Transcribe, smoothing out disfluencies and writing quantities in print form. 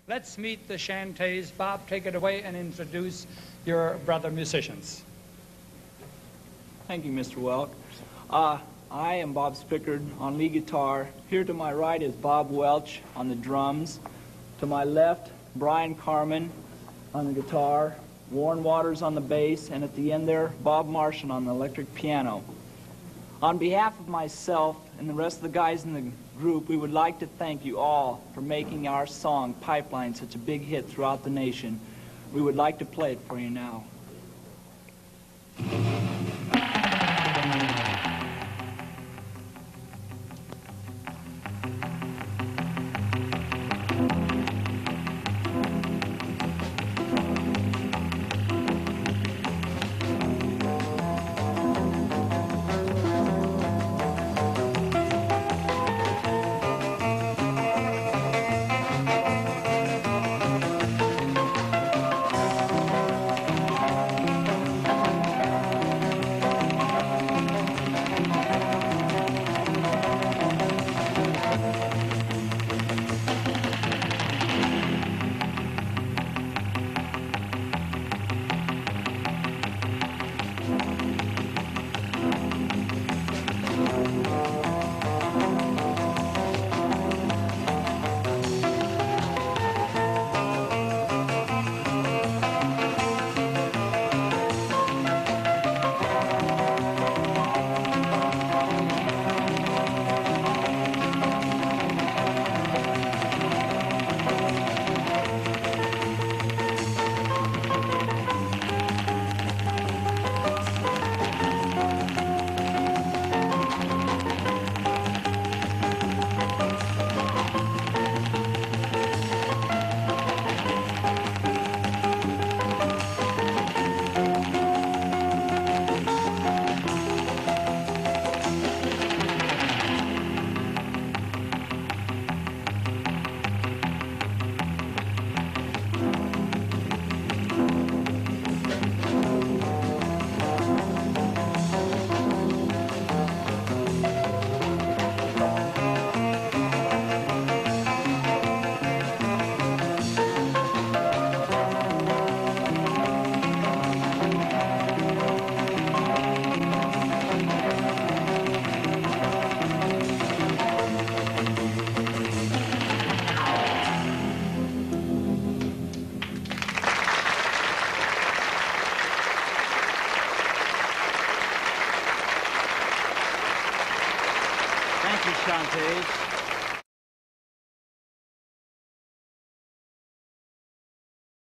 Let's meet the Shantays. Bob, take it away and introduce your brother musicians. Thank you, Mr. Welk. I am Bob Spickard on lead guitar. Here to my right is Bob Welch on the drums. To my left, Brian Carmen on the guitar, Warren Waters on the bass, and at the end there, Bob Martian on the electric piano. On behalf of myself and the rest of the guys in the group, we would like to thank you all for making our song, Pipeline, such a big hit throughout the nation. We would like to play it for you now.